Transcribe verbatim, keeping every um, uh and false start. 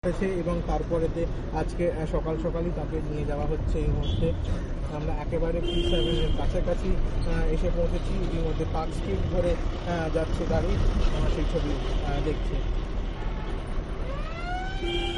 এবং তারপরেতে আজকে সকাল সকালই তাকে নিয়ে যাওয়া হচ্ছে। এই মুহূর্তে আমরা একেবারে পি সেভেনের কাছাকাছি এসে পৌঁছেছি। ইতিমধ্যে পার্ক স্ট্রিট ধরে যাচ্ছে গাড়ি, আমার সেই ছবি দেখছে।